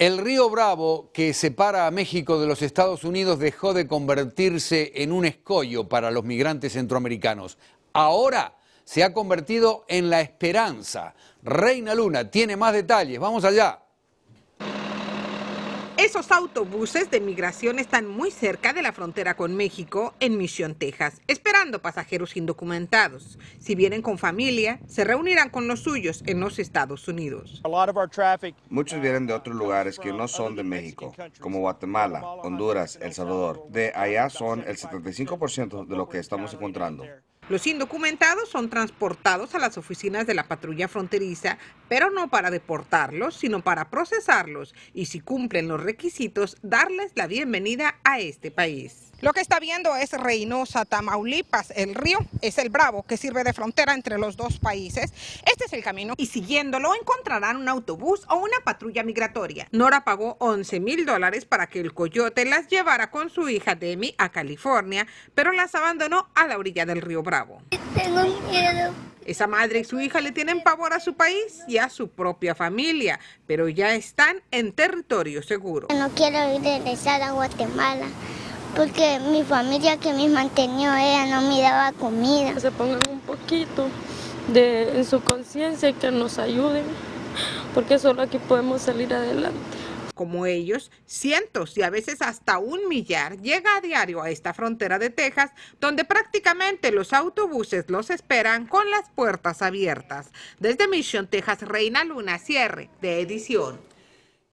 El río Bravo, que separa a México de los Estados Unidos, dejó de convertirse en un escollo para los migrantes centroamericanos. Ahora se ha convertido en la esperanza. Reina Luna tiene más detalles. Vamos allá. Esos autobuses de migración están muy cerca de la frontera con México, en Mission, Texas, esperando pasajeros indocumentados. Si vienen con familia, se reunirán con los suyos en los Estados Unidos. Muchos vienen de otros lugares que no son de México, como Guatemala, Honduras, El Salvador. De allá son el 75% de lo que estamos encontrando. Los indocumentados son transportados a las oficinas de la patrulla fronteriza, pero no para deportarlos, sino para procesarlos y, si cumplen los requisitos, darles la bienvenida a este país. Lo que está viendo es Reynosa, Tamaulipas. El río es el Bravo, que sirve de frontera entre los dos países. Este es el camino y siguiéndolo encontrarán un autobús o una patrulla migratoria. Nora pagó $11,000 para que el coyote las llevara con su hija Demi a California, pero las abandonó a la orilla del río Bravo. Tengo miedo. Esa madre y su hija le tienen pavor a su país y a su propia familia, pero ya están en territorio seguro. No quiero regresar a Guatemala porque mi familia que me mantenía, ella no me daba comida. Se pongan un poquito en su conciencia y que nos ayuden, porque solo aquí podemos salir adelante. Como ellos, cientos y a veces hasta 1 millar llega a diario a esta frontera de Texas, donde prácticamente los autobuses los esperan con las puertas abiertas. Desde Mission, Texas, Reina Luna, cierre de edición.